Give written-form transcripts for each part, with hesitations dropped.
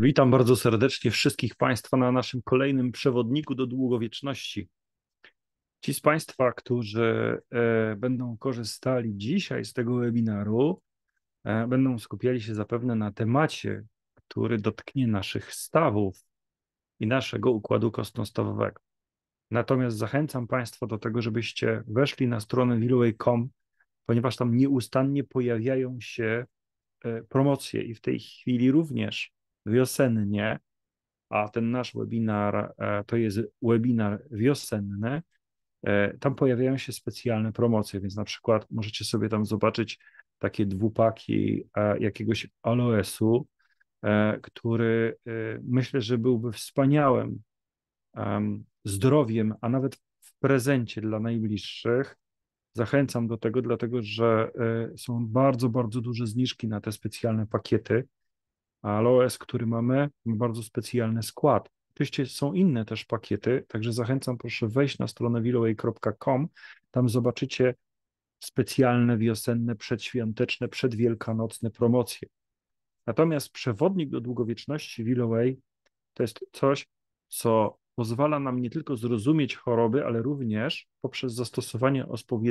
Witam bardzo serdecznie wszystkich Państwa na naszym kolejnym przewodniku do długowieczności. Ci z Państwa, którzy będą korzystali dzisiaj z tego webinaru, będą skupiali się zapewne na temacie, który dotknie naszych stawów i naszego układu kostno-stawowego. Natomiast zachęcam Państwa do tego, żebyście weszli na stronę willoway.com, ponieważ tam nieustannie pojawiają się promocje i w tej chwili również wiosennie, a ten nasz webinar to jest webinar wiosenny. Tam pojawiają się specjalne promocje, więc na przykład możecie sobie tam zobaczyć takie dwupaki jakiegoś aloesu, który myślę, że byłby wspaniałym zdrowiem, a nawet w prezencie dla najbliższych. Zachęcam do tego, dlatego że są bardzo, bardzo duże zniżki na te specjalne pakiety. A aloes, który mamy, ma bardzo specjalny skład. Oczywiście są inne też pakiety, także zachęcam, proszę wejść na stronę willoway.com. Tam zobaczycie specjalne wiosenne, przedświąteczne, przedwielkanocne promocje. Natomiast przewodnik do długowieczności Willoway to jest coś, co pozwala nam nie tylko zrozumieć choroby, ale również poprzez zastosowanie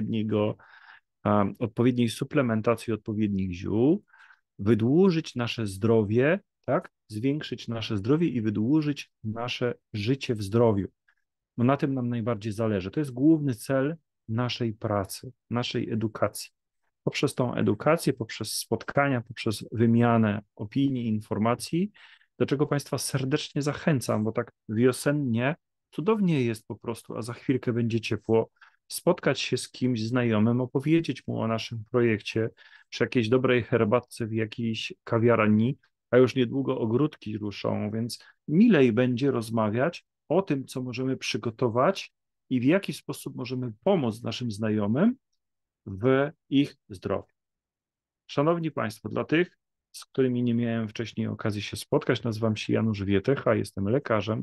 odpowiedniej suplementacji, odpowiednich ziół, wydłużyć nasze zdrowie, tak? Zwiększyć nasze zdrowie i wydłużyć nasze życie w zdrowiu. No na tym nam najbardziej zależy. To jest główny cel naszej pracy, naszej edukacji. Poprzez tą edukację, poprzez spotkania, poprzez wymianę opinii, informacji, do czego Państwa serdecznie zachęcam, bo tak wiosennie cudownie jest po prostu, a za chwilkę będzie ciepło, spotkać się z kimś znajomym, opowiedzieć mu o naszym projekcie przy jakiejś dobrej herbatce w jakiejś kawiarni, a już niedługo ogródki ruszą, więc milej będzie rozmawiać o tym, co możemy przygotować i w jaki sposób możemy pomóc naszym znajomym w ich zdrowiu. Szanowni Państwo, dla tych, z którymi nie miałem wcześniej okazji się spotkać, nazywam się Janusz Wietecha, jestem lekarzem,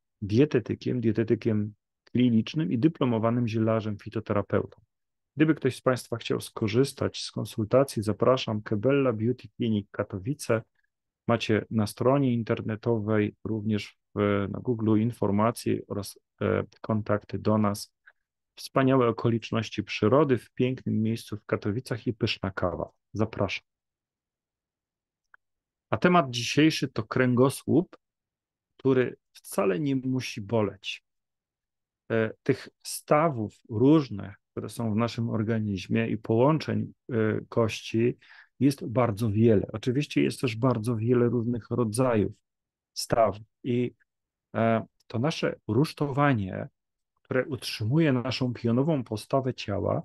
dietetykiem klinicznym i dyplomowanym zielarzem fitoterapeutą. Gdyby ktoś z Państwa chciał skorzystać z konsultacji, zapraszam Kebella Beauty Clinic Katowice. Macie na stronie internetowej, również na Google informacje oraz kontakty do nas. Wspaniałe okoliczności przyrody w pięknym miejscu w Katowicach i pyszna kawa. Zapraszam. A temat dzisiejszy to kręgosłup, który wcale nie musi boleć. Tych stawów różnych, które są w naszym organizmie i połączeń kości jest bardzo wiele. Oczywiście jest też bardzo wiele różnych rodzajów stawów i to nasze rusztowanie, które utrzymuje naszą pionową postawę ciała,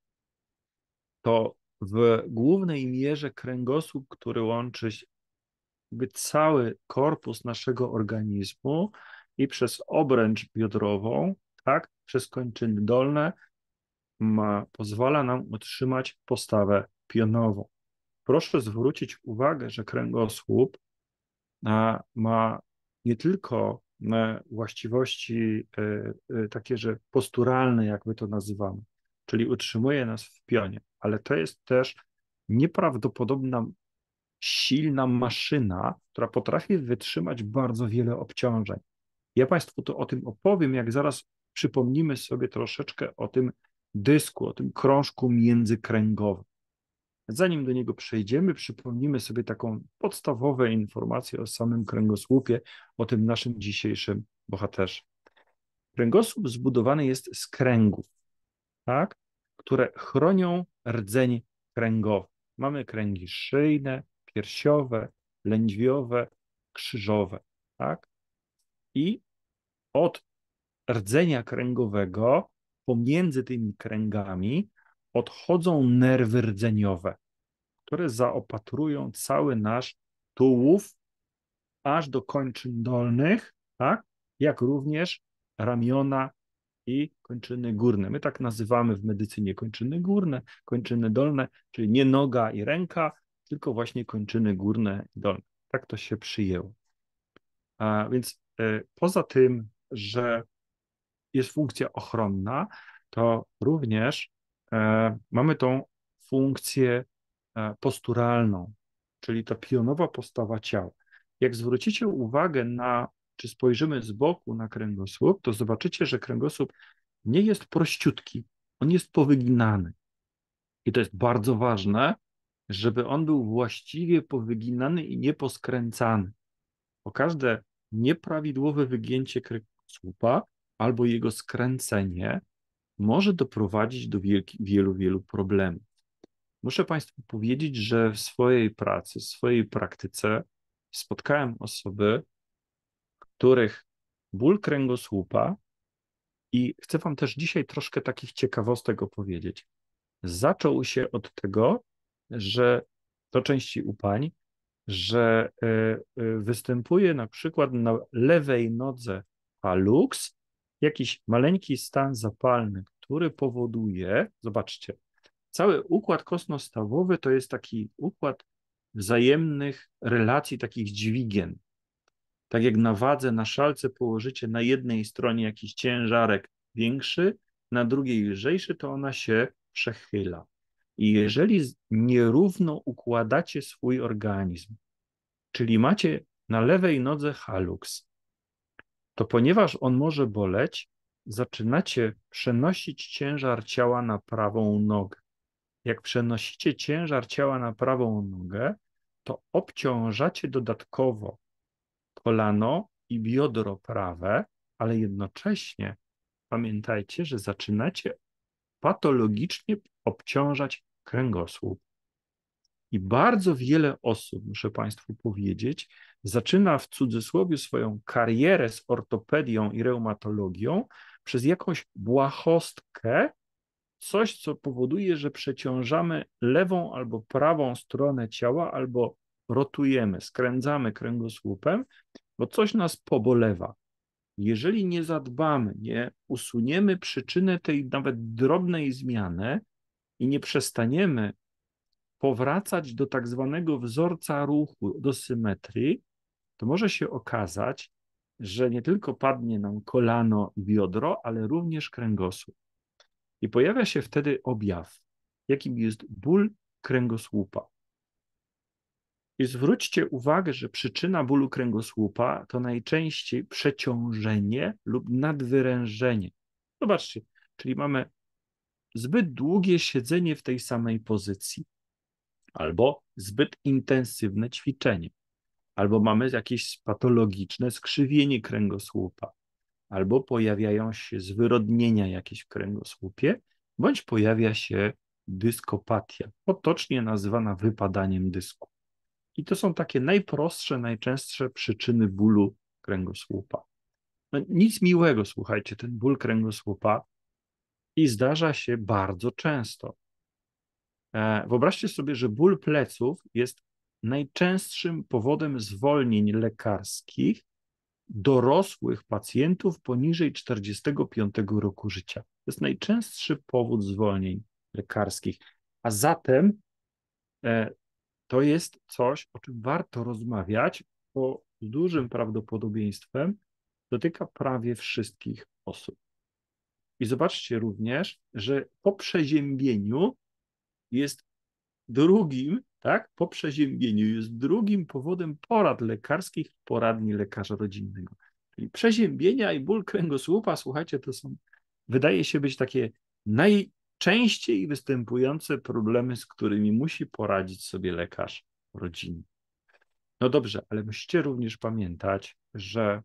to w głównej mierze kręgosłup, który łączy jakby cały korpus naszego organizmu i przez obręcz biodrową, tak, przez kończyny dolne, pozwala nam utrzymać postawę pionową. Proszę zwrócić uwagę, że kręgosłup ma nie tylko właściwości takie, że posturalne, jak my to nazywamy, czyli utrzymuje nas w pionie, ale to jest też nieprawdopodobna, silna maszyna, która potrafi wytrzymać bardzo wiele obciążeń. Ja Państwu to o tym opowiem, jak zaraz przypomnimy sobie troszeczkę o tym dysku, o tym krążku międzykręgowym. Zanim do niego przejdziemy, przypomnimy sobie taką podstawową informację o samym kręgosłupie, o tym naszym dzisiejszym bohaterze. Kręgosłup zbudowany jest z kręgów, tak, które chronią rdzeń kręgowy. Mamy kręgi szyjne, piersiowe, lędźwiowe, krzyżowe, tak? I od rdzenia kręgowego pomiędzy tymi kręgami odchodzą nerwy rdzeniowe, które zaopatrują cały nasz tułów aż do kończyn dolnych, tak? Jak również ramiona i kończyny górne. My tak nazywamy w medycynie kończyny górne, kończyny dolne, czyli nie noga i ręka, tylko właśnie kończyny górne i dolne. Tak to się przyjęło. A więc poza tym, że jest funkcja ochronna, to również mamy tą funkcję posturalną, czyli ta pionowa postawa ciała. Jak zwrócicie uwagę czy spojrzymy z boku na kręgosłup, to zobaczycie, że kręgosłup nie jest prościutki, on jest powyginany. I to jest bardzo ważne, żeby on był właściwie powyginany i nie poskręcany. Bo każde nieprawidłowe wygięcie kręgosłupa albo jego skręcenie może doprowadzić do wielu, wielu problemów. Muszę Państwu powiedzieć, że w swojej pracy, w swojej praktyce spotkałem osoby, których ból kręgosłupa, i chcę Wam też dzisiaj troszkę takich ciekawostek opowiedzieć, zaczął się od tego, że to częściej u pań, że występuje na przykład na lewej nodze hallux jakiś maleńki stan zapalny, który powoduje, zobaczcie, cały układ kostno-stawowy to jest taki układ wzajemnych relacji, takich dźwigien. Tak jak na wadze, na szalce położycie na jednej stronie jakiś ciężarek większy, na drugiej lżejszy, to ona się przechyla. I jeżeli nierówno układacie swój organizm, czyli macie na lewej nodze hallux, to ponieważ on może boleć, zaczynacie przenosić ciężar ciała na prawą nogę. Jak przenosicie ciężar ciała na prawą nogę, to obciążacie dodatkowo kolano i biodro prawe, ale jednocześnie pamiętajcie, że zaczynacie patologicznie obciążać kręgosłup. I bardzo wiele osób, muszę Państwu powiedzieć, zaczyna w cudzysłowie swoją karierę z ortopedią i reumatologią przez jakąś błahostkę, coś, co powoduje, że przeciążamy lewą albo prawą stronę ciała, albo rotujemy, skręcamy kręgosłupem, bo coś nas pobolewa. Jeżeli nie zadbamy, nie usuniemy przyczynę tej nawet drobnej zmiany i nie przestaniemy powracać do tak zwanego wzorca ruchu, do symetrii, to może się okazać, że nie tylko padnie nam kolano i biodro, ale również kręgosłup. I pojawia się wtedy objaw, jakim jest ból kręgosłupa. I zwróćcie uwagę, że przyczyna bólu kręgosłupa to najczęściej przeciążenie lub nadwyrężenie. Zobaczcie, czyli mamy zbyt długie siedzenie w tej samej pozycji, albo zbyt intensywne ćwiczenie, albo mamy jakieś patologiczne skrzywienie kręgosłupa, albo pojawiają się zwyrodnienia jakieś w kręgosłupie, bądź pojawia się dyskopatia, potocznie nazywana wypadaniem dysku. I to są takie najprostsze, najczęstsze przyczyny bólu kręgosłupa. No, nic miłego, słuchajcie, ten ból kręgosłupa i zdarza się bardzo często. Wyobraźcie sobie, że ból pleców jest najczęstszym powodem zwolnień lekarskich dorosłych pacjentów poniżej 45 roku życia. To jest najczęstszy powód zwolnień lekarskich. A zatem to jest coś, o czym warto rozmawiać, bo z dużym prawdopodobieństwem dotyka prawie wszystkich osób. I zobaczcie również, że po przeziębieniu jest drugim, tak, po przeziębieniu jest drugim powodem porad lekarskich w poradni lekarza rodzinnego. Czyli przeziębienia i ból kręgosłupa, słuchajcie, to są, wydaje się być takie najczęściej występujące problemy, z którymi musi poradzić sobie lekarz rodzinny. No dobrze, ale musicie również pamiętać, że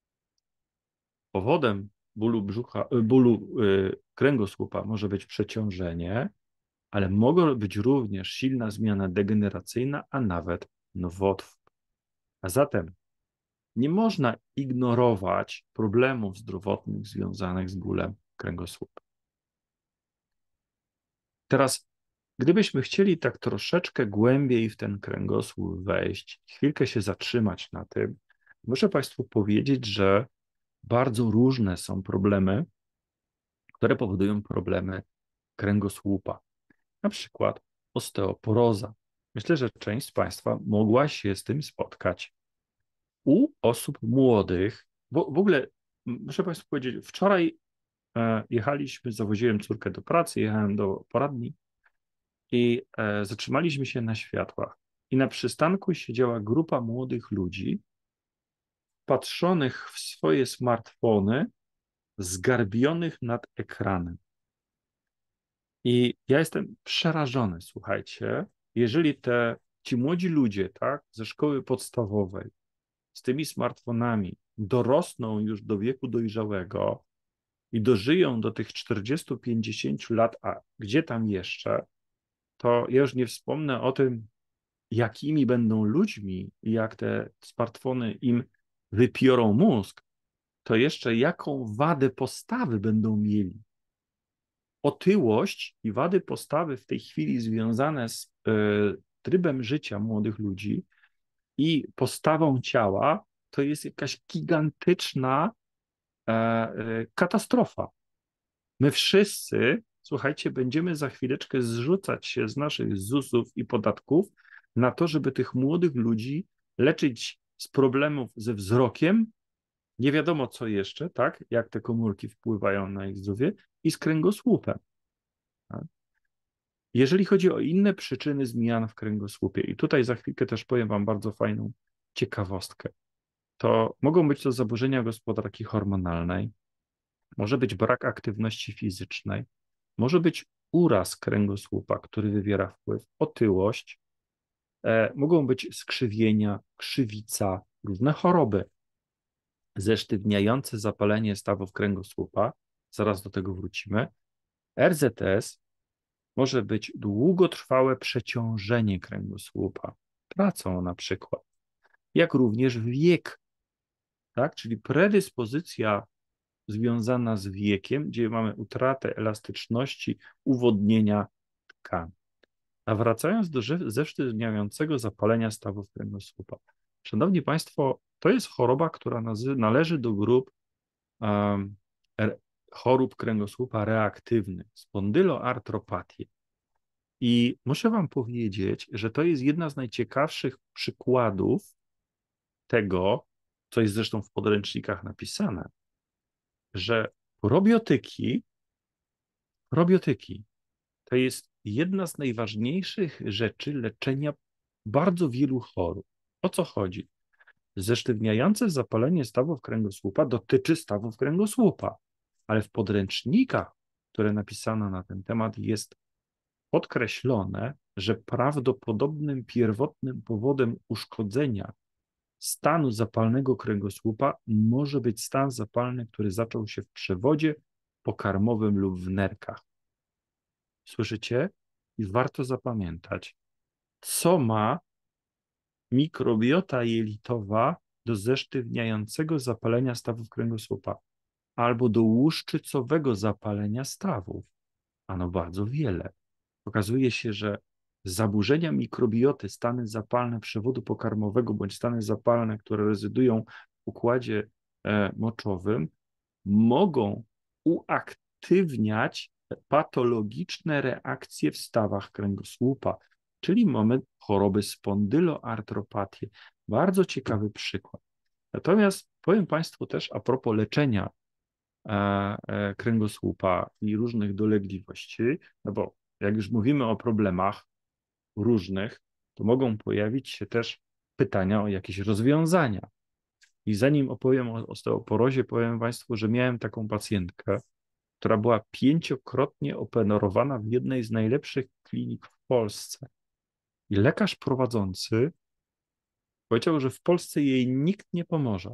powodem bólu kręgosłupa może być przeciążenie, ale mogą być również silna zmiana degeneracyjna, a nawet nowotwór. A zatem nie można ignorować problemów zdrowotnych związanych z bólem kręgosłupa. Teraz, gdybyśmy chcieli tak troszeczkę głębiej w ten kręgosłup wejść, chwilkę się zatrzymać na tym, muszę Państwu powiedzieć, że bardzo różne są problemy, które powodują problemy kręgosłupa. Na przykład osteoporoza. Myślę, że część z Państwa mogła się z tym spotkać. U osób młodych, bo w ogóle muszę Państwu powiedzieć, wczoraj jechaliśmy, zawoziłem córkę do pracy, jechałem do poradni i zatrzymaliśmy się na światłach. i na przystanku siedziała grupa młodych ludzi, patrzonych w swoje smartfony, zgarbionych nad ekranem. I ja jestem przerażony, słuchajcie, jeżeli ci młodzi ludzie, tak, ze szkoły podstawowej, z tymi smartfonami dorosną już do wieku dojrzałego i dożyją do tych 40-50 lat, a gdzie tam jeszcze, to ja już nie wspomnę o tym, jakimi będą ludźmi i jak te smartfony im wypiorą mózg, to jeszcze jaką wadę postawy będą mieli. Otyłość i wady postawy w tej chwili związane z trybem życia młodych ludzi i postawą ciała to jest jakaś gigantyczna katastrofa. My wszyscy, słuchajcie, będziemy za chwileczkę zrzucać się z naszych ZUS-ów i podatków na to, żeby tych młodych ludzi leczyć z problemów ze wzrokiem, nie wiadomo co jeszcze, tak, jak te komórki wpływają na ich zdrowie, i z kręgosłupem. Tak? Jeżeli chodzi o inne przyczyny zmian w kręgosłupie, i tutaj za chwilkę też powiem wam bardzo fajną ciekawostkę, to mogą być to zaburzenia gospodarki hormonalnej, może być brak aktywności fizycznej, może być uraz kręgosłupa, który wywiera wpływ, otyłość, mogą być skrzywienia, krzywica, różne choroby, zesztywniające zapalenie stawów kręgosłupa, zaraz do tego wrócimy. RZS może być długotrwałe przeciążenie kręgosłupa, pracą na przykład, jak również wiek, tak? Czyli predyspozycja związana z wiekiem, gdzie mamy utratę elastyczności, uwodnienia tkanek. A wracając do zesztywniającego zapalenia stawów kręgosłupa. Szanowni Państwo, to jest choroba, która należy do grup chorób kręgosłupa reaktywnych, spondyloartropatię. I muszę Wam powiedzieć, że to jest jedna z najciekawszych przykładów tego, co jest zresztą w podręcznikach napisane, że probiotyki to jest jedna z najważniejszych rzeczy leczenia bardzo wielu chorób. O co chodzi? Zesztywniające zapalenie stawów kręgosłupa dotyczy stawów kręgosłupa, ale w podręcznikach, które napisano na ten temat, jest podkreślone, że prawdopodobnym pierwotnym powodem uszkodzenia stanu zapalnego kręgosłupa może być stan zapalny, który zaczął się w przewodzie pokarmowym lub w nerkach. Słyszycie? I warto zapamiętać, co ma mikrobiota jelitowa do zesztywniającego zapalenia stawów kręgosłupa albo do łuszczycowego zapalenia stawów. Ano bardzo wiele. Okazuje się, że zaburzenia mikrobioty, stany zapalne przewodu pokarmowego bądź stany zapalne, które rezydują w układzie moczowym, mogą uaktywniać patologiczne reakcje w stawach kręgosłupa, czyli mamy choroby spondyloartropatię. Bardzo ciekawy przykład. Natomiast powiem Państwu też a propos leczenia kręgosłupa i różnych dolegliwości, no bo jak już mówimy o problemach różnych, to mogą pojawić się też pytania o jakieś rozwiązania. I zanim opowiem o osteoporozie, powiem Państwu, że miałem taką pacjentkę, która była 5-krotnie operowana w jednej z najlepszych klinik w Polsce. I lekarz prowadzący powiedział, że w Polsce jej nikt nie pomoże.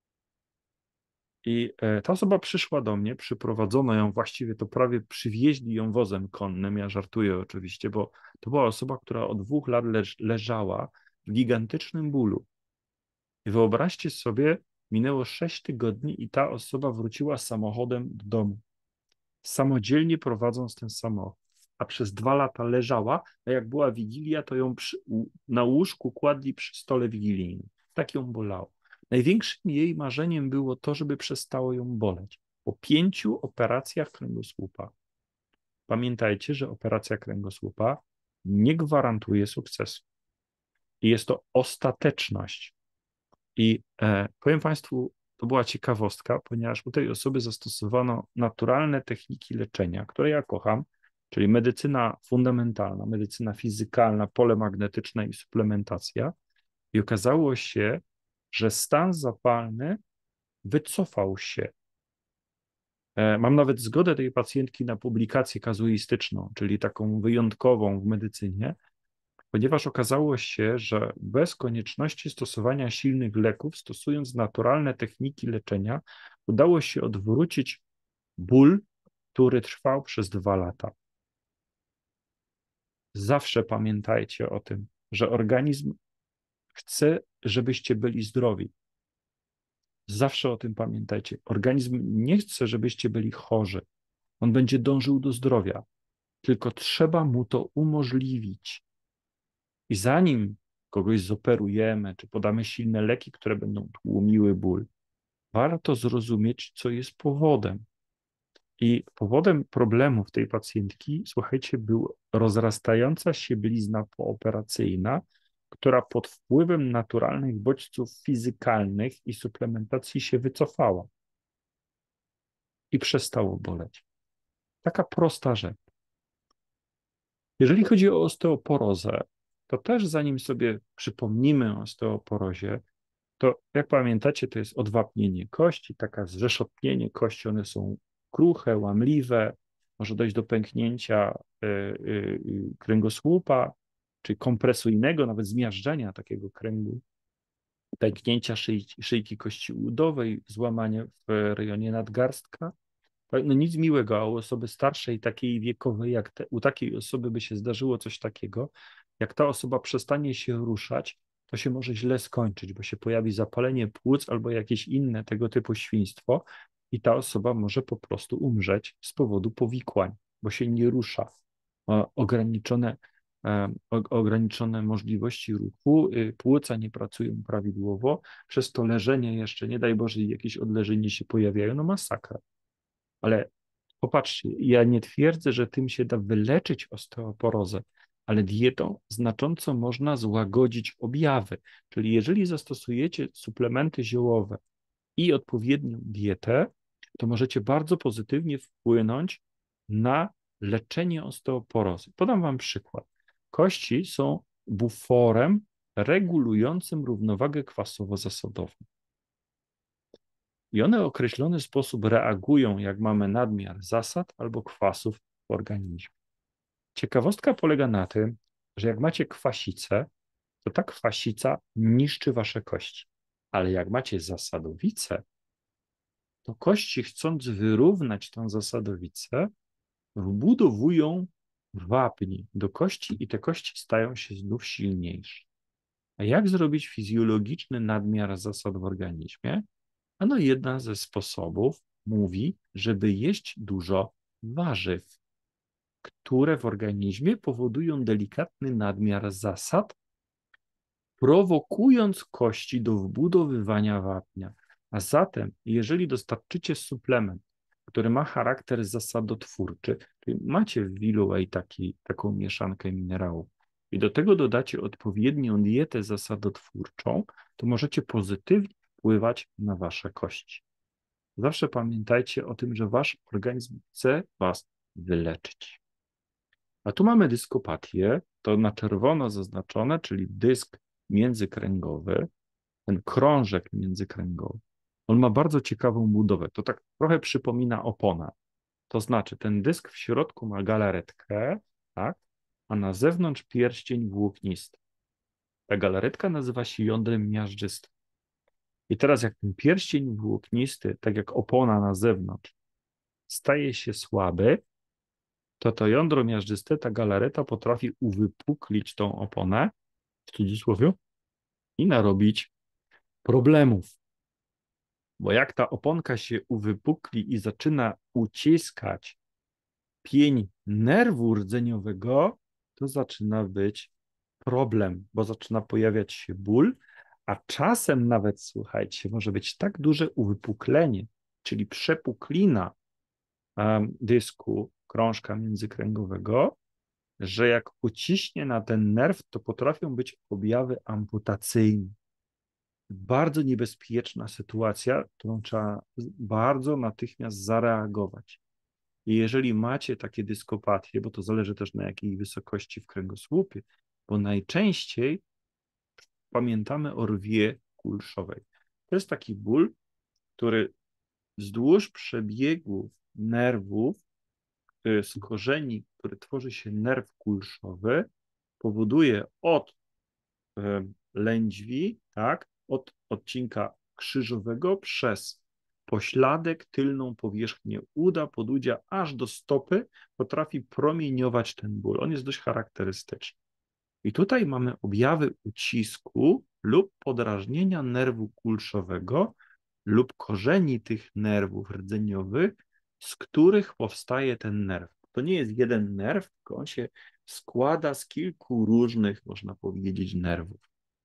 I ta osoba przyszła do mnie, przyprowadzono ją, właściwie to prawie przywieźli ją wozem konnym, ja żartuję oczywiście, bo to była osoba, która od 2 lat leżała w gigantycznym bólu. I wyobraźcie sobie, minęło 6 tygodni i ta osoba wróciła samochodem do domu, samodzielnie prowadząc ten samochód, a przez 2 lata leżała, a jak była wigilia, to ją na łóżku kładli przy stole wigilijnym. Tak ją bolało. Największym jej marzeniem było to, żeby przestało ją boleć. Po 5 operacjach kręgosłupa. Pamiętajcie, że operacja kręgosłupa nie gwarantuje sukcesu. I jest to ostateczność. I powiem Państwu, to była ciekawostka, ponieważ u tej osoby zastosowano naturalne techniki leczenia, które ja kocham, czyli medycyna fundamentalna, medycyna fizykalna, pole magnetyczne i suplementacja. I okazało się, że stan zapalny wycofał się. Mam nawet zgodę tej pacjentki na publikację kazuistyczną, czyli taką wyjątkową w medycynie, ponieważ okazało się, że bez konieczności stosowania silnych leków, stosując naturalne techniki leczenia, udało się odwrócić ból, który trwał przez 2 lata. Zawsze pamiętajcie o tym, że organizm chce, żebyście byli zdrowi. Zawsze o tym pamiętajcie. Organizm nie chce, żebyście byli chorzy. On będzie dążył do zdrowia, tylko trzeba mu to umożliwić. I zanim kogoś zoperujemy, czy podamy silne leki, które będą tłumiły ból, warto zrozumieć, co jest powodem. I powodem problemów tej pacjentki, słuchajcie, była rozrastająca się blizna pooperacyjna, która pod wpływem naturalnych bodźców fizykalnych i suplementacji się wycofała i przestało boleć. Taka prosta rzecz. Jeżeli chodzi o osteoporozę, to też zanim sobie przypomnimy o osteoporozie, to jak pamiętacie, to jest odwapnienie kości, taka zrzeszotnienie kości, one są kruche, łamliwe, może dojść do pęknięcia kręgosłupa, czy kompresyjnego, nawet zmiażdżenia takiego kręgu, pęknięcia szyjki kości udowej, złamanie w rejonie nadgarstka. No nic miłego, a u osoby starszej, takiej wiekowej, u takiej osoby by się zdarzyło coś takiego, jak ta osoba przestanie się ruszać, to się może źle skończyć, bo się pojawi zapalenie płuc albo jakieś inne tego typu świństwo i ta osoba może po prostu umrzeć z powodu powikłań, bo się nie rusza. Ma ograniczone możliwości ruchu, płuca nie pracują prawidłowo, przez to leżenie jeszcze, nie daj Boże, jakieś odleżenie się pojawiają, no masakra. Ale popatrzcie, ja nie twierdzę, że tym się da wyleczyć osteoporozę, ale dietą znacząco można złagodzić objawy. Czyli jeżeli zastosujecie suplementy ziołowe i odpowiednią dietę, to możecie bardzo pozytywnie wpłynąć na leczenie osteoporozy. Podam Wam przykład. Kości są buforem regulującym równowagę kwasowo-zasadową. I one w określony sposób reagują, jak mamy nadmiar zasad albo kwasów w organizmie. Ciekawostka polega na tym, że jak macie kwasicę, to ta kwasica niszczy wasze kości. Ale jak macie zasadowicę, to kości, chcąc wyrównać tą zasadowicę, wbudowują wapń do kości i te kości stają się znów silniejsze. A jak zrobić fizjologiczny nadmiar zasad w organizmie? Ano jeden ze sposobów mówi, żeby jeść dużo warzyw, które w organizmie powodują delikatny nadmiar zasad, prowokując kości do wbudowywania wapnia. A zatem, jeżeli dostarczycie suplement, który ma charakter zasadotwórczy, czyli macie w Willowej taką mieszankę minerałów i do tego dodacie odpowiednią dietę zasadotwórczą, to możecie pozytywnie wpływać na wasze kości. Zawsze pamiętajcie o tym, że wasz organizm chce was wyleczyć. A tu mamy dyskopatię, to na czerwono zaznaczone, czyli dysk międzykręgowy, ten krążek międzykręgowy. On ma bardzo ciekawą budowę. To tak trochę przypomina oponę. To znaczy, ten dysk w środku ma galaretkę, tak, a na zewnątrz pierścień włóknisty. Ta galaretka nazywa się jądrem miażdżystym. I teraz jak ten pierścień włóknisty, tak jak opona na zewnątrz, staje się słaby, to jądro miażdżyste, ta galareta potrafi uwypuklić tą oponę, w cudzysłowie, i narobić problemów. Bo jak ta oponka się uwypukli i zaczyna uciskać pień nerwu rdzeniowego, to zaczyna być problem, bo zaczyna pojawiać się ból, a czasem nawet, słuchajcie, może być tak duże uwypuklenie, czyli przepuklina dysku krążka międzykręgowego, że jak uciśnie na ten nerw, to potrafią być objawy amputacyjne. Bardzo niebezpieczna sytuacja, którą trzeba bardzo natychmiast zareagować. I jeżeli macie takie dyskopatie, bo to zależy też na jakiej wysokości w kręgosłupie, bo najczęściej pamiętamy o rwie kulszowej. To jest taki ból, który wzdłuż przebiegu nerwów z korzeni, który tworzy się nerw kulszowy, powoduje od lędźwi, tak, od odcinka krzyżowego przez pośladek, tylną powierzchnię uda, podudzia, aż do stopy potrafi promieniować ten ból. On jest dość charakterystyczny. I tutaj mamy objawy ucisku lub podrażnienia nerwu kulszowego lub korzeni tych nerwów rdzeniowych, z których powstaje ten nerw. To nie jest jeden nerw, tylko on się składa z kilku różnych, można powiedzieć, nerwów.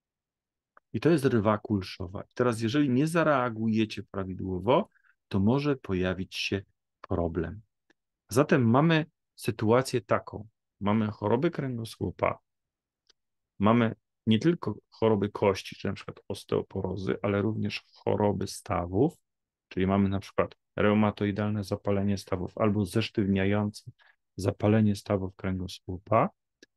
I to jest rwa kulszowa. I teraz, jeżeli nie zareagujecie prawidłowo, to może pojawić się problem. Zatem mamy sytuację taką. Mamy choroby kręgosłupa, mamy nie tylko choroby kości, czy na przykład osteoporozy, ale również choroby stawów, czyli mamy na przykład reumatoidalne zapalenie stawów albo zesztywniające zapalenie stawów kręgosłupa.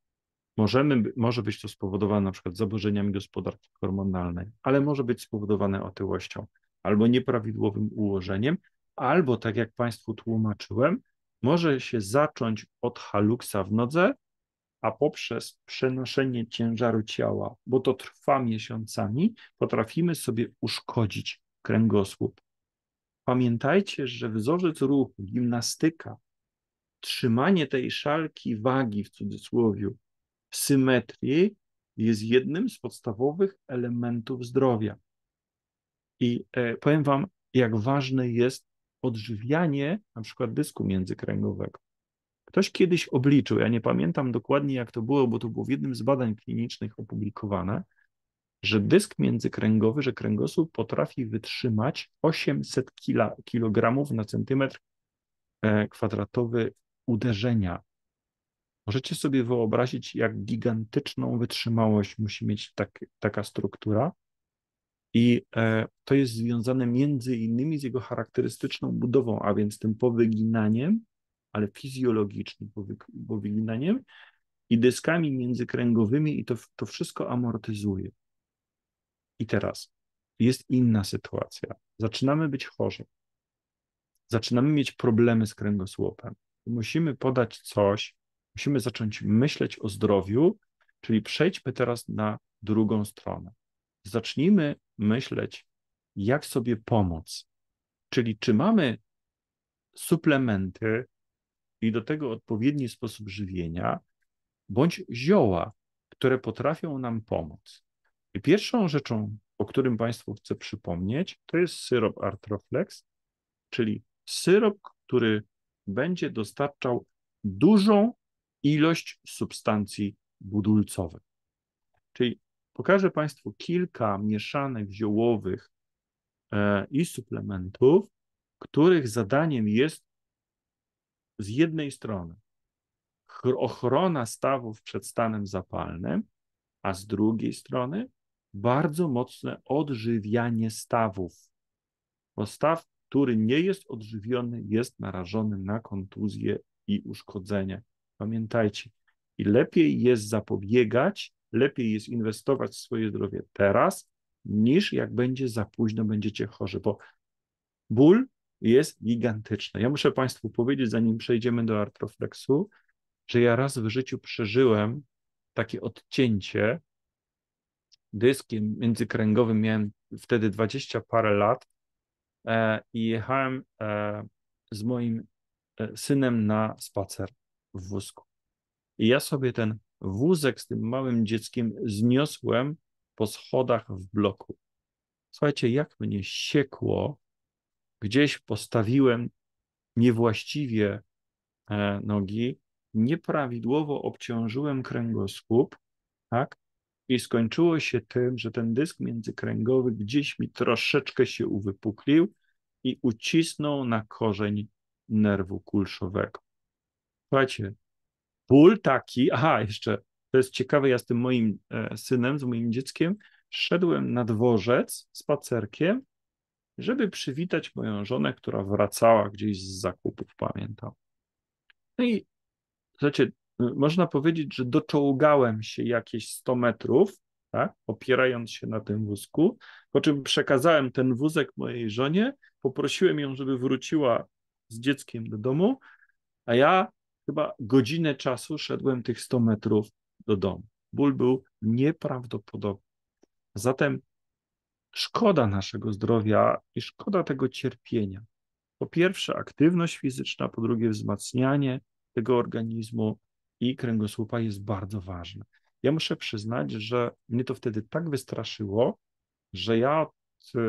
Może być to spowodowane na przykład zaburzeniami gospodarki hormonalnej, ale może być spowodowane otyłością albo nieprawidłowym ułożeniem, albo tak jak Państwu tłumaczyłem, może się zacząć od haluksa w nodze, a poprzez przenoszenie ciężaru ciała, bo to trwa miesiącami, potrafimy sobie uszkodzić kręgosłup. Pamiętajcie, że wzorzec ruchu, gimnastyka, trzymanie tej szalki wagi w cudzysłowie w symetrii jest jednym z podstawowych elementów zdrowia. I powiem Wam, jak ważne jest odżywianie na przykład dysku międzykręgowego. Ktoś kiedyś obliczył, ja nie pamiętam dokładnie jak to było, bo to było w jednym z badań klinicznych opublikowane, że dysk międzykręgowy, że kręgosłup potrafi wytrzymać 800 kg na centymetr kwadratowy uderzenia. Możecie sobie wyobrazić, jak gigantyczną wytrzymałość musi mieć taka struktura. I to jest związane między innymi z jego charakterystyczną budową, a więc tym powyginaniem, ale fizjologicznym powyginaniem i dyskami międzykręgowymi i to wszystko amortyzuje. I teraz jest inna sytuacja. Zaczynamy być chorzy. Zaczynamy mieć problemy z kręgosłupem. Musimy podać coś, musimy zacząć myśleć o zdrowiu, czyli przejdźmy teraz na drugą stronę. Zacznijmy myśleć, jak sobie pomóc. Czyli czy mamy suplementy i do tego odpowiedni sposób żywienia, bądź zioła, które potrafią nam pomóc. I pierwszą rzeczą, o którym Państwu chcę przypomnieć, to jest syrop Artroflex, czyli syrop, który będzie dostarczał dużą ilość substancji budulcowych. Czyli pokażę Państwu kilka mieszanek ziołowych i suplementów, których zadaniem jest z jednej strony ochrona stawów przed stanem zapalnym, a z drugiej strony bardzo mocne odżywianie stawów, bo staw, który nie jest odżywiony, jest narażony na kontuzję i uszkodzenie. Pamiętajcie, i lepiej jest zapobiegać, lepiej jest inwestować w swoje zdrowie teraz, niż jak będzie za późno, będziecie chorzy, bo ból jest gigantyczny. Ja muszę Państwu powiedzieć, zanim przejdziemy do artroflexu, że ja raz w życiu przeżyłem takie odcięcie dyskiem międzykręgowym. Miałem wtedy 20 parę lat i jechałem z moim synem na spacer w wózku. I ja sobie ten wózek z tym małym dzieckiem zniosłem po schodach w bloku. Słuchajcie, jak mnie siekło, gdzieś postawiłem niewłaściwie nogi, nieprawidłowo obciążyłem kręgosłup, tak? I skończyło się tym, że ten dysk międzykręgowy gdzieś mi troszeczkę się uwypuklił i ucisnął na korzeń nerwu kulszowego. Słuchajcie, ból taki, jeszcze, to jest ciekawe, ja z tym moim synem, z moim dzieckiem, szedłem na dworzec spacerkiem, żeby przywitać moją żonę, która wracała gdzieś z zakupów, pamiętam. No i słuchajcie, można powiedzieć, że doczołgałem się jakieś 100 metrów, tak, opierając się na tym wózku, po czym przekazałem ten wózek mojej żonie, poprosiłem ją, żeby wróciła z dzieckiem do domu, a ja chyba godzinę czasu szedłem tych 100 metrów do domu. Ból był nieprawdopodobny. Zatem szkoda naszego zdrowia i szkoda tego cierpienia. Po pierwsze, aktywność fizyczna, po drugie, wzmacnianie tego organizmu i kręgosłupa jest bardzo ważne. Ja muszę przyznać, że mnie to wtedy tak wystraszyło, że ja od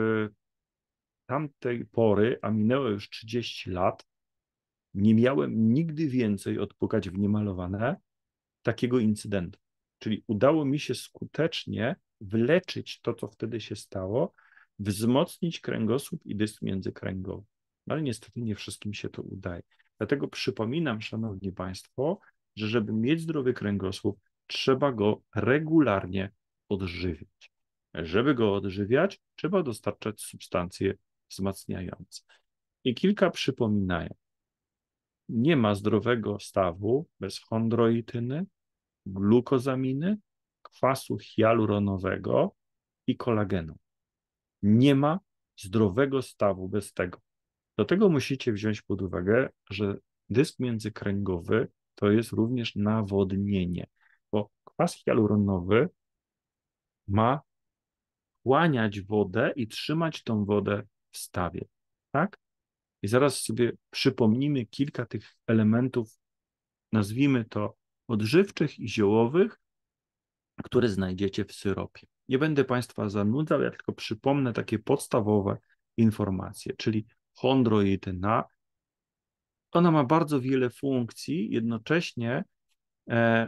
tamtej pory, a minęło już 30 lat, nie miałem nigdy więcej odpukać w niemalowane takiego incydentu. Czyli udało mi się skutecznie wyleczyć to, co wtedy się stało, wzmocnić kręgosłup i dysk międzykręgowy. No ale niestety nie wszystkim się to udaje. Dlatego przypominam, Szanowni Państwo, że żeby mieć zdrowy kręgosłup, trzeba go regularnie odżywiać. Żeby go odżywiać, trzeba dostarczać substancje wzmacniające. I kilka przypominają. Nie ma zdrowego stawu bez chondroityny, glukozaminy, kwasu hialuronowego i kolagenu. Nie ma zdrowego stawu bez tego. Do tego musicie wziąć pod uwagę, że dysk międzykręgowy to jest również nawodnienie, bo kwas hialuronowy ma chłaniać wodę i trzymać tą wodę w stawie. Tak? I zaraz sobie przypomnimy kilka tych elementów, nazwijmy to odżywczych i ziołowych, które znajdziecie w syropie. Nie będę Państwa zanudzał, ja tylko przypomnę takie podstawowe informacje, czyli chondroityna. Ona ma bardzo wiele funkcji, jednocześnie e,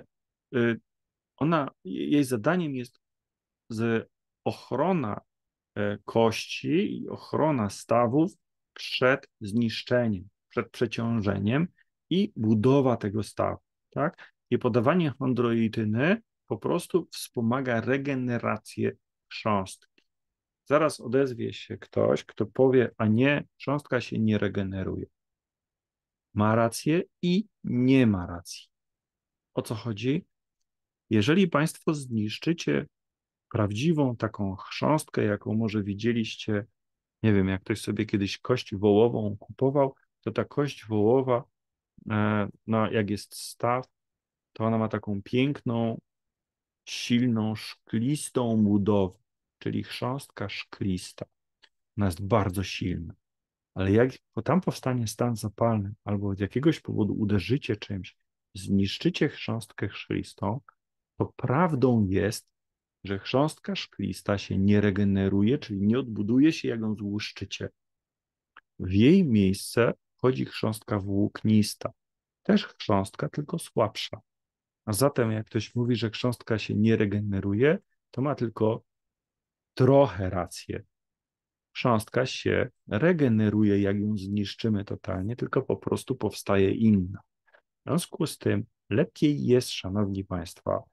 jej zadaniem jest ochrona kości i ochrona stawów przed zniszczeniem, przed przeciążeniem i budowa tego stawu, tak? I podawanie chondroityny po prostu wspomaga regenerację chrząstki. Zaraz odezwie się ktoś, kto powie, a nie, chrząstka się nie regeneruje. Ma rację i nie ma racji. O co chodzi? Jeżeli Państwo zniszczycie prawdziwą taką chrząstkę, jaką może widzieliście, nie wiem, jak ktoś sobie kiedyś kość wołową kupował, to ta kość wołowa, no, jak jest staw, to ona ma taką piękną, silną, szklistą budowę, czyli chrząstka szklista. Ona jest bardzo silna. Ale jak tam powstanie stan zapalny albo z jakiegoś powodu uderzycie czymś, zniszczycie chrząstkę szklistą, to prawdą jest, że chrząstka szklista się nie regeneruje, czyli nie odbuduje się, jak ją złuszczycie. W jej miejsce wchodzi chrząstka włóknista. Też chrząstka, tylko słabsza. A zatem, jak ktoś mówi, że chrząstka się nie regeneruje, to ma tylko trochę rację. Chrząstka się regeneruje, jak ją zniszczymy totalnie, tylko po prostu powstaje inna. W związku z tym lepiej jest, Szanowni Państwo,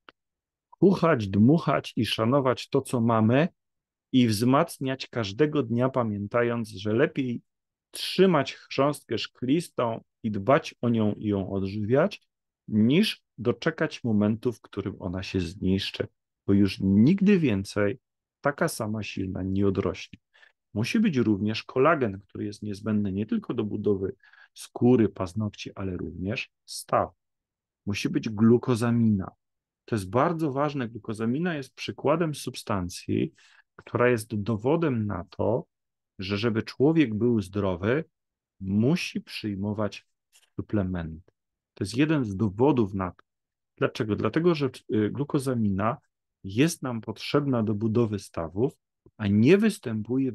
chuchać, dmuchać i szanować to, co mamy i wzmacniać każdego dnia, pamiętając, że lepiej trzymać chrząstkę szklistą i dbać o nią i ją odżywiać, niż doczekać momentu, w którym ona się zniszczy, bo już nigdy więcej taka sama silna nie odrośnie. Musi być również kolagen, który jest niezbędny nie tylko do budowy skóry, paznokci, ale również staw. Musi być glukozamina. To jest bardzo ważne. Glukozamina jest przykładem substancji, która jest dowodem na to, że żeby człowiek był zdrowy, musi przyjmować suplementy. To jest jeden z dowodów na to. Dlaczego? Dlatego, że glukozamina jest nam potrzebna do budowy stawów, a nie występuje w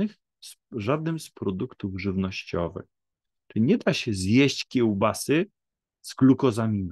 żadnym z produktów żywnościowych. Czyli nie da się zjeść kiełbasy z glukozaminą.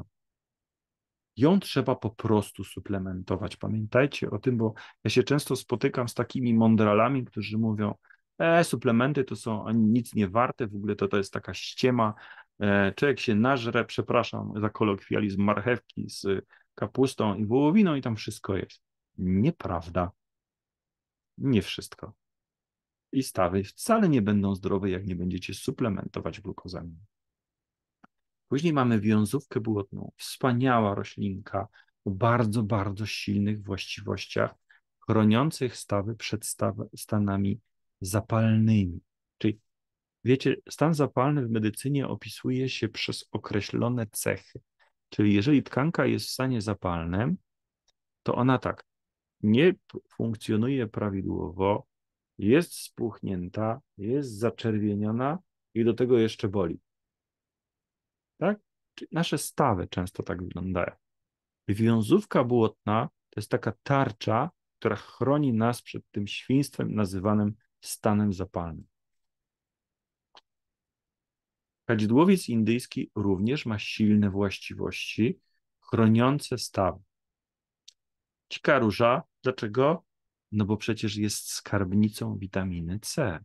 Ją trzeba po prostu suplementować. Pamiętajcie o tym, bo ja się często spotykam z takimi mądralami, którzy mówią, suplementy to są oni nic nie warte, w ogóle to jest taka ściema. Człowiek się nażre, przepraszam za kolokwializm, marchewki z kapustą i wołowiną i tam wszystko jest. Nieprawda. Nie wszystko. I stawy wcale nie będą zdrowe, jak nie będziecie suplementować glukozami. Później mamy wiązówkę błotną, wspaniała roślinka o bardzo, bardzo silnych właściwościach, chroniących stawy przed stanami zapalnymi. Czyli wiecie, stan zapalny w medycynie opisuje się przez określone cechy. Czyli jeżeli tkanka jest w stanie zapalnym, to ona tak nie funkcjonuje prawidłowo, jest spuchnięta, jest zaczerwieniona i do tego jeszcze boli. Tak? Czyli nasze stawy często tak wyglądają. Wiązówka błotna to jest taka tarcza, która chroni nas przed tym świństwem nazywanym stanem zapalnym. Kadzidłowiec indyjski również ma silne właściwości chroniące stawy. Dzika róża, dlaczego? No bo przecież jest skarbnicą witaminy C.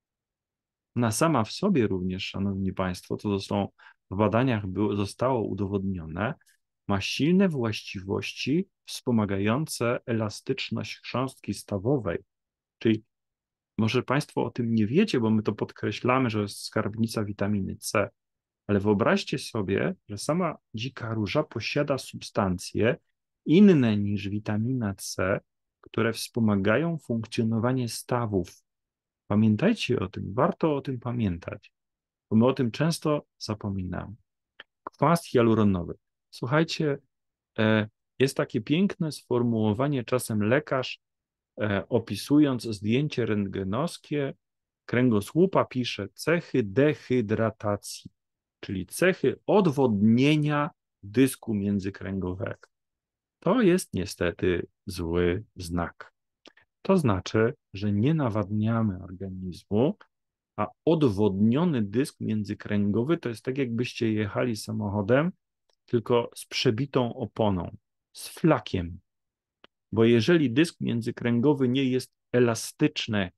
Ona sama w sobie również, szanowni państwo, to zresztą w badaniach zostało udowodnione, ma silne właściwości wspomagające elastyczność chrząstki stawowej. Czyli może państwo o tym nie wiecie, bo my to podkreślamy, że jest skarbnica witaminy C, ale wyobraźcie sobie, że sama dzika róża posiada substancje inne niż witamina C, które wspomagają funkcjonowanie stawów. Pamiętajcie o tym, warto o tym pamiętać, bo my o tym często zapominamy. Kwas hialuronowy. Słuchajcie, jest takie piękne sformułowanie, czasem lekarz opisując zdjęcie rentgenowskie kręgosłupa pisze cechy dehydratacji, czyli cechy odwodnienia dysku międzykręgowego. To jest niestety zły znak. To znaczy, że nie nawadniamy organizmu, a odwodniony dysk międzykręgowy to jest tak, jakbyście jechali samochodem, tylko z przebitą oponą, z flakiem. Bo jeżeli dysk międzykręgowy nie jest elastyczny,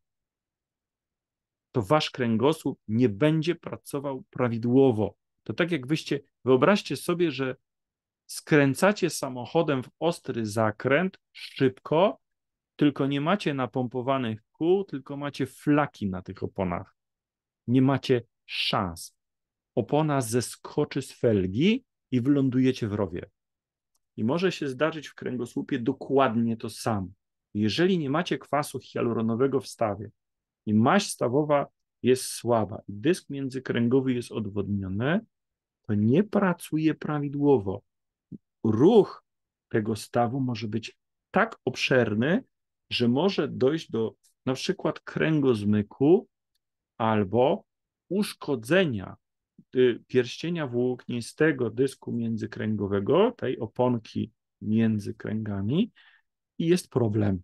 to wasz kręgosłup nie będzie pracował prawidłowo. To tak jakbyście, wyobraźcie sobie, że skręcacie samochodem w ostry zakręt szybko, tylko nie macie napompowanych kół, tylko macie flaki na tych oponach. Nie macie szans. Opona zeskoczy z felgi i wylądujecie w rowie. I może się zdarzyć w kręgosłupie dokładnie to samo. Jeżeli nie macie kwasu hialuronowego w stawie i maść stawowa jest słaba i dysk międzykręgowy jest odwodniony, to nie pracuje prawidłowo. Ruch tego stawu może być tak obszerny, że może dojść do na przykład kręgozmyku albo uszkodzenia pierścienia włóknistego dysku międzykręgowego, tej oponki między kręgami i jest problem.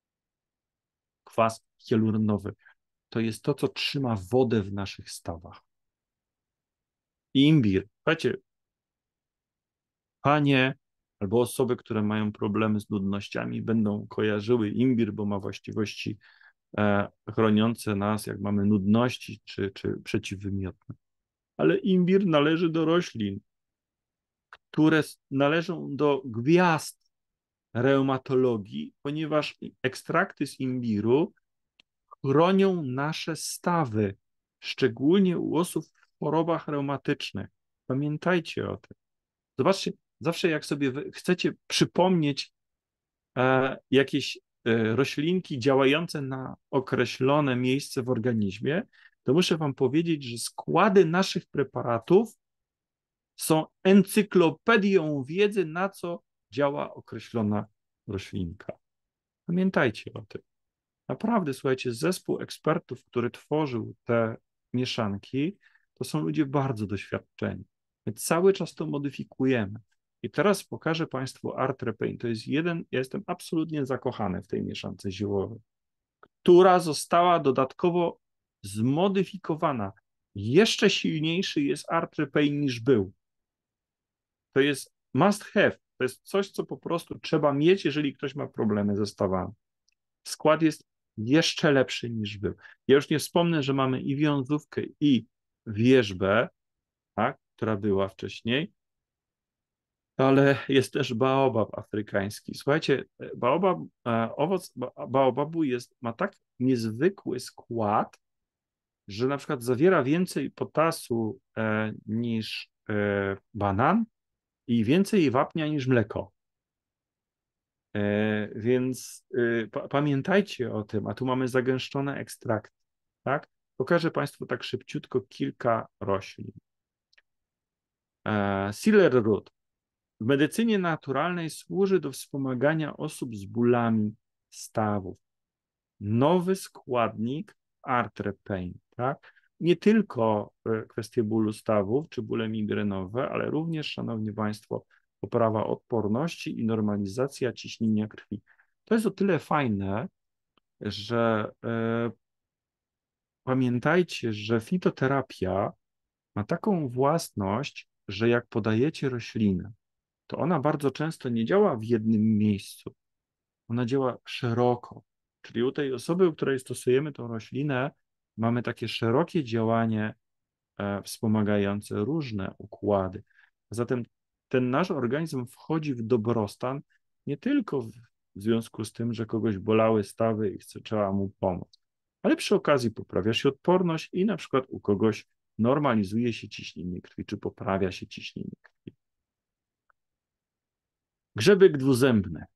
Kwas hialuronowy to jest to, co trzyma wodę w naszych stawach. Imbir. Słuchajcie, panie albo osoby, które mają problemy z nudnościami, będą kojarzyły imbir, bo ma właściwości chroniące nas, jak mamy nudności czy przeciwwymiotne. Ale imbir należy do roślin, które należą do gwiazd reumatologii, ponieważ ekstrakty z imbiru chronią nasze stawy, szczególnie u osób w chorobach reumatycznych. Pamiętajcie o tym. Zobaczcie, zawsze jak sobie chcecie przypomnieć jakieś roślinki działające na określone miejsce w organizmie, to muszę wam powiedzieć, że składy naszych preparatów są encyklopedią wiedzy, na co działa określona roślinka. Pamiętajcie o tym. Naprawdę, słuchajcie, zespół ekspertów, który tworzył te mieszanki, to są ludzie bardzo doświadczeni. My cały czas to modyfikujemy. I teraz pokażę Państwu Artrepain. To jest ja jestem absolutnie zakochany w tej mieszance ziołowej, która została dodatkowo zmodyfikowana. Jeszcze silniejszy jest Artrepain niż był. To jest must have. To jest coś, co po prostu trzeba mieć, jeżeli ktoś ma problemy ze stawami. Skład jest jeszcze lepszy niż był. Ja już nie wspomnę, że mamy i wiązówkę, i wierzbę, tak, która była wcześniej, ale jest też baobab afrykański. Słuchajcie, owoc baobabu ma tak niezwykły skład, że na przykład zawiera więcej potasu niż banan i więcej wapnia niż mleko. Więc pamiętajcie o tym, a tu mamy zagęszczone ekstrakty, tak? Pokażę Państwu tak szybciutko kilka roślin. Celery root. W medycynie naturalnej służy do wspomagania osób z bólami stawów. Nowy składnik artrepane, tak? Nie tylko kwestie bólu stawów czy bóle migrenowe, ale również, szanowni Państwo, poprawa odporności i normalizacja ciśnienia krwi. To jest o tyle fajne, że pamiętajcie, że fitoterapia ma taką własność, że jak podajecie roślinę, to ona bardzo często nie działa w jednym miejscu. Ona działa szeroko. Czyli u tej osoby, u której stosujemy tą roślinę, mamy takie szerokie działanie wspomagające różne układy. Zatem ten nasz organizm wchodzi w dobrostan nie tylko w związku z tym, że kogoś bolały stawy i trzeba mu pomóc, ale przy okazji poprawia się odporność i na przykład u kogoś normalizuje się ciśnienie krwi, czy poprawia się ciśnienie krwi. Grzebyk dwuzębny.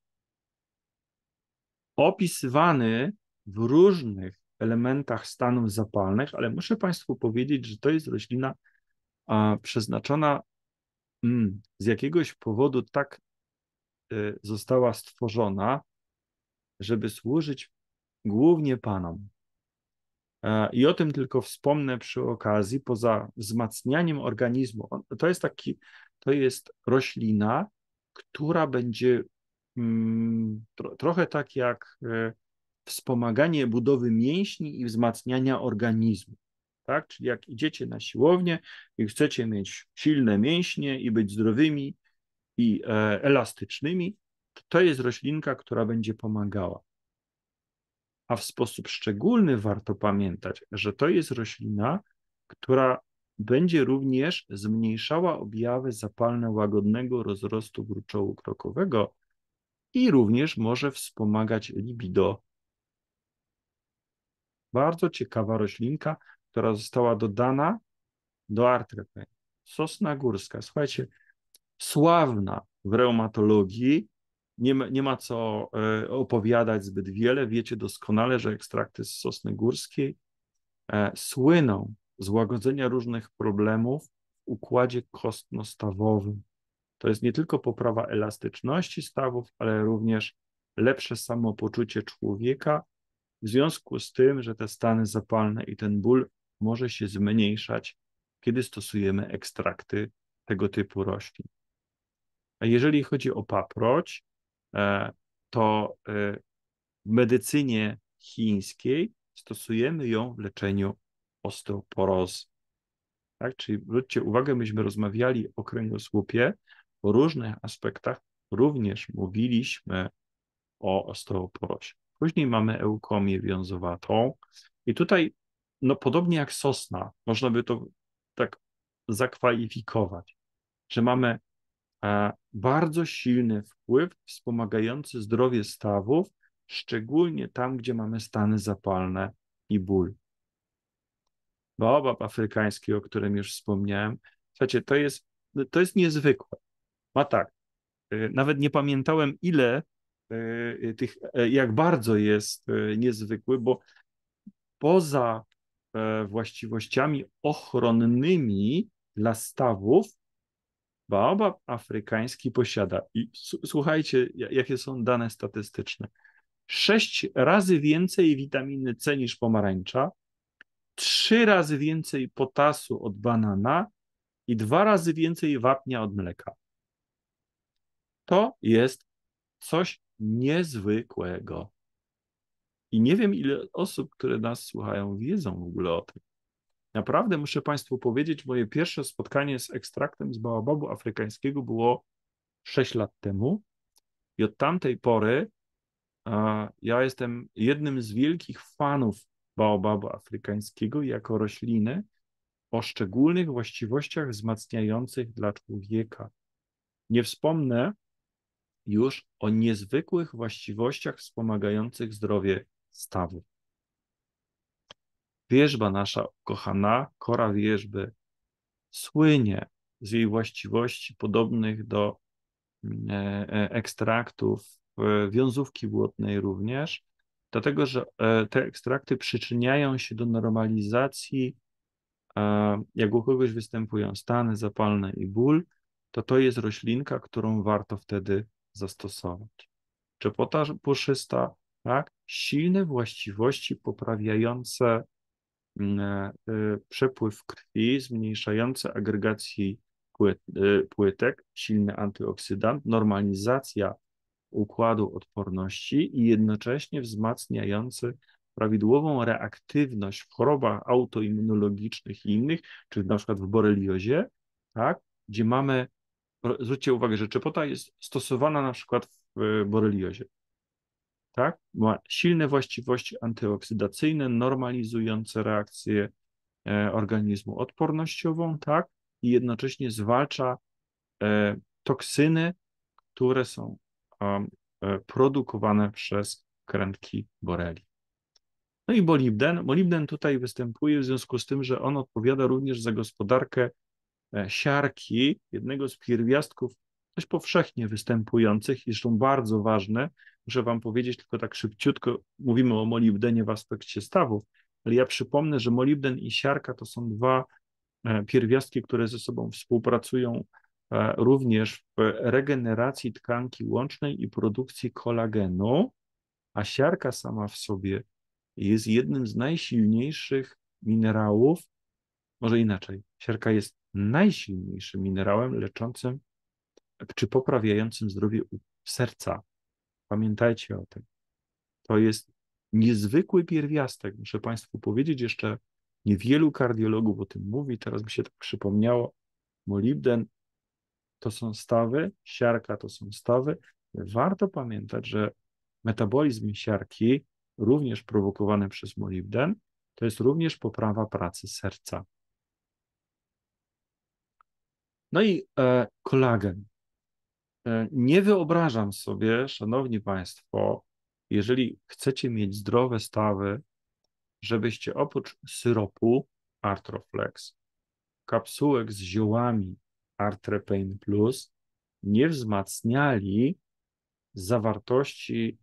Opisywany w różnych elementach stanów zapalnych, ale muszę Państwu powiedzieć, że to jest roślina przeznaczona z jakiegoś powodu tak została stworzona, żeby służyć głównie panom. I o tym tylko wspomnę przy okazji, poza wzmacnianiem organizmu. To jest roślina, która będzie trochę tak jak wspomaganie budowy mięśni i wzmacniania organizmu. Tak? Czyli jak idziecie na siłownię i chcecie mieć silne mięśnie i być zdrowymi i elastycznymi, to jest roślinka, która będzie pomagała. A w sposób szczególny warto pamiętać, że to jest roślina, która będzie również zmniejszała objawy zapalne łagodnego rozrostu gruczołu krokowego i również może wspomagać libido. Bardzo ciekawa roślinka, która została dodana do artrepane. Sosna górska. Słuchajcie, sławna w reumatologii. Nie ma co opowiadać zbyt wiele. Wiecie doskonale, że ekstrakty z sosny górskiej słyną z łagodzenia różnych problemów w układzie kostno-stawowym. To jest nie tylko poprawa elastyczności stawów, ale również lepsze samopoczucie człowieka, w związku z tym, że te stany zapalne i ten ból może się zmniejszać, kiedy stosujemy ekstrakty tego typu roślin. A jeżeli chodzi o paproć, to w medycynie chińskiej stosujemy ją w leczeniu osteoporozy. Tak? Czyli zwróćcie uwagę, myśmy rozmawiali o kręgosłupie, o różnych aspektach, również mówiliśmy o osteoporozie. Później mamy eukomię wiązowatą i tutaj, no podobnie jak sosna, można by to tak zakwalifikować, że mamy bardzo silny wpływ wspomagający zdrowie stawów, szczególnie tam, gdzie mamy stany zapalne i ból. Baobab afrykański, o którym już wspomniałem, słuchajcie, to jest niezwykłe. Ma tak, nawet nie pamiętałem jak bardzo jest niezwykły, bo poza właściwościami ochronnymi dla stawów, baobab afrykański posiada, i słuchajcie, jakie są dane statystyczne, 6 razy więcej witaminy C niż pomarańcza, 3 razy więcej potasu od banana i 2 razy więcej wapnia od mleka. To jest coś niezwykłego. I nie wiem, ile osób, które nas słuchają, wiedzą w ogóle o tym. Naprawdę muszę Państwu powiedzieć, moje pierwsze spotkanie z ekstraktem z baobabu afrykańskiego było 6 lat temu i od tamtej pory ja jestem jednym z wielkich fanów baobabu afrykańskiego jako rośliny o szczególnych właściwościach wzmacniających dla człowieka. Nie wspomnę już o niezwykłych właściwościach wspomagających zdrowie stawów. Wierzba nasza ukochana, kora wierzby, słynie z jej właściwości podobnych do ekstraktów wiązówki błotnej również, dlatego że te ekstrakty przyczyniają się do normalizacji, jak u kogoś występują stany zapalne i ból, to jest roślinka, którą warto wtedy zastosować. Czepota puszysta, tak, silne właściwości poprawiające przepływ krwi, zmniejszające agregacji płytek, silny antyoksydant, normalizacja układu odporności i jednocześnie wzmacniający prawidłową reaktywność w chorobach autoimmunologicznych i innych, czy na przykład w boreliozie, tak, gdzie mamy, zwróćcie uwagę, że czepota jest stosowana na przykład w boreliozie, tak, ma silne właściwości antyoksydacyjne, normalizujące reakcję organizmu odpornościową, tak, i jednocześnie zwalcza toksyny, które są produkowane przez krętki boreli. No i molibden. Molibden tutaj występuje w związku z tym, że on odpowiada również za gospodarkę siarki, jednego z pierwiastków dość powszechnie występujących, zresztą bardzo ważne. Muszę wam powiedzieć tylko tak szybciutko, mówimy o molibdenie w aspekcie stawów, ale ja przypomnę, że molibden i siarka to są dwa pierwiastki, które ze sobą współpracują również w regeneracji tkanki łącznej i produkcji kolagenu, a siarka sama w sobie jest jednym z najsilniejszych minerałów, może inaczej, siarka jest najsilniejszym minerałem leczącym czy poprawiającym zdrowie serca. Pamiętajcie o tym. To jest niezwykły pierwiastek. Muszę Państwu powiedzieć, jeszcze niewielu kardiologów o tym mówi, teraz mi się tak przypomniało. Molibden to są stawy, siarka to są stawy. Warto pamiętać, że metabolizm siarki, również prowokowany przez molibden, to jest również poprawa pracy serca. No i kolagen. Nie wyobrażam sobie, szanowni Państwo, jeżeli chcecie mieć zdrowe stawy, żebyście oprócz syropu Artroflex, kapsułek z ziołami Artrepain Plus nie wzmacniali zawartości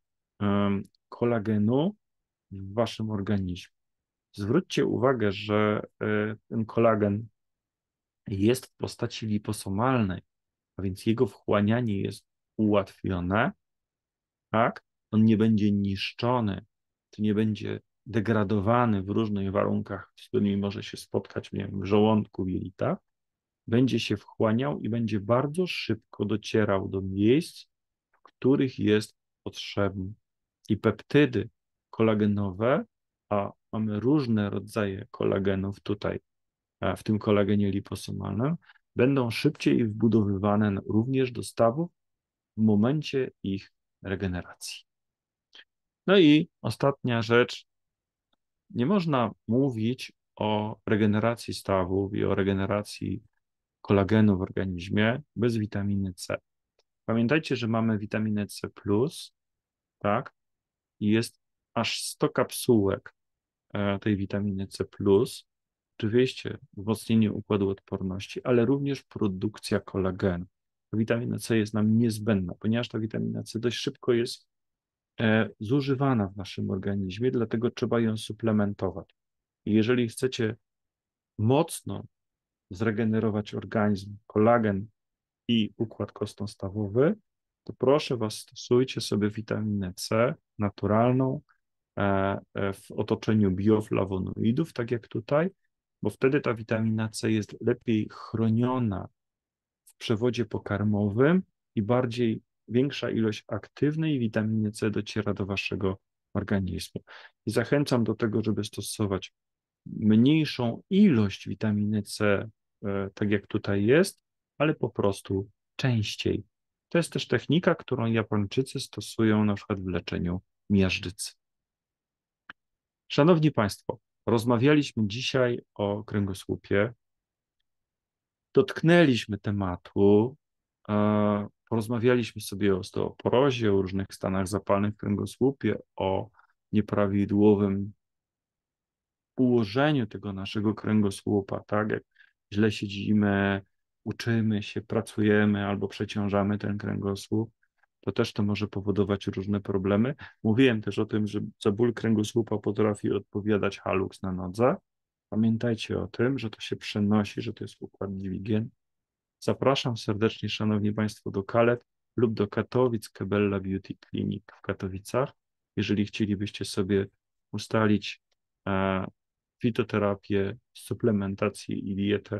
kolagenu w waszym organizmie. Zwróćcie uwagę, że ten kolagen jest w postaci liposomalnej, a więc jego wchłanianie jest ułatwione, tak? On nie będzie niszczony, to nie będzie degradowany w różnych warunkach, z którymi może się spotkać, nie wiem, w żołądku, w jelitach, będzie się wchłaniał i będzie bardzo szybko docierał do miejsc, w których jest potrzebny. I peptydy kolagenowe, a mamy różne rodzaje kolagenów tutaj, w tym kolagenie liposomalnym, będą szybciej wbudowywane również do stawów w momencie ich regeneracji. No i ostatnia rzecz, nie można mówić o regeneracji stawów i o regeneracji kolagenu w organizmie bez witaminy C. Pamiętajcie, że mamy witaminę C+, tak? I jest aż 100 kapsułek tej witaminy C+, oczywiście wzmocnienie układu odporności, ale również produkcja kolagenu. Witamina C jest nam niezbędna, ponieważ ta witamina C dość szybko jest zużywana w naszym organizmie, dlatego trzeba ją suplementować. I jeżeli chcecie mocno zregenerować organizm, kolagen i układ kostno-stawowy, to proszę Was, stosujcie sobie witaminę C naturalną w otoczeniu bioflawonoidów, tak jak tutaj, bo wtedy ta witamina C jest lepiej chroniona w przewodzie pokarmowym i większa ilość aktywnej witaminy C dociera do Waszego organizmu. I zachęcam do tego, żeby stosować mniejszą ilość witaminy C, tak jak tutaj jest, ale po prostu częściej. To jest też technika, którą Japończycy stosują na przykład w leczeniu miażdżycy. Szanowni Państwo, rozmawialiśmy dzisiaj o kręgosłupie, dotknęliśmy tematu, porozmawialiśmy sobie o osteoporozie, o różnych stanach zapalnych w kręgosłupie, o nieprawidłowym ułożeniu tego naszego kręgosłupa, tak, jak źle siedzimy, uczymy się, pracujemy albo przeciążamy ten kręgosłup, to też to może powodować różne problemy. Mówiłem też o tym, że za ból kręgosłupa potrafi odpowiadać hallux na nodze. Pamiętajcie o tym, że to się przenosi, że to jest układ dźwigien. Zapraszam serdecznie, Szanowni Państwo, do Kalet lub do Katowic Kebella Beauty Clinic w Katowicach. Jeżeli chcielibyście sobie ustalić fitoterapię, suplementację i dietę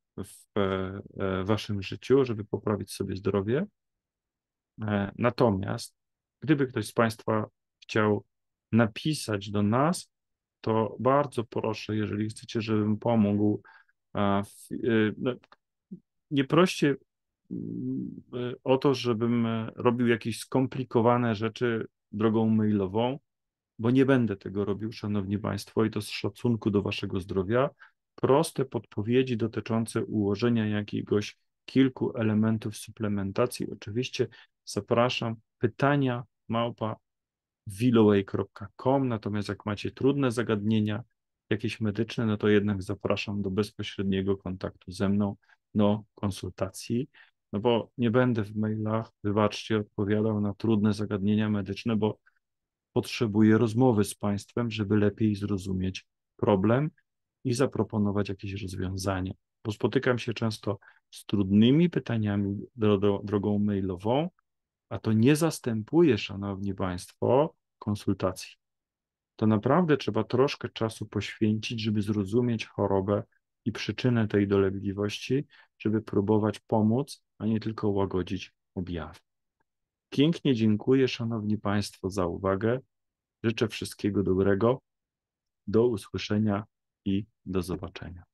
w waszym życiu, żeby poprawić sobie zdrowie. Natomiast gdyby ktoś z Państwa chciał napisać do nas, to bardzo proszę, jeżeli chcecie, żebym pomógł, no, nie proście o to, żebym robił jakieś skomplikowane rzeczy drogą mailową, bo nie będę tego robił, Szanowni Państwo, i to z szacunku do Waszego zdrowia. Proste podpowiedzi dotyczące ułożenia jakiegoś kilku elementów suplementacji. Oczywiście zapraszam pytania @willoway.com, natomiast jak macie trudne zagadnienia, jakieś medyczne, no to jednak zapraszam do bezpośredniego kontaktu ze mną, do konsultacji, no bo nie będę w mailach, wybaczcie, odpowiadał na trudne zagadnienia medyczne, bo potrzebuję rozmowy z Państwem, żeby lepiej zrozumieć problem i zaproponować jakieś rozwiązanie. Bo spotykam się często z trudnymi pytaniami drogą mailową, a to nie zastępuje, Szanowni Państwo, konsultacji. To naprawdę trzeba troszkę czasu poświęcić, żeby zrozumieć chorobę i przyczynę tej dolegliwości, żeby próbować pomóc, a nie tylko łagodzić objawy. Pięknie dziękuję, Szanowni Państwo, za uwagę. Życzę wszystkiego dobrego. Do usłyszenia i do zobaczenia.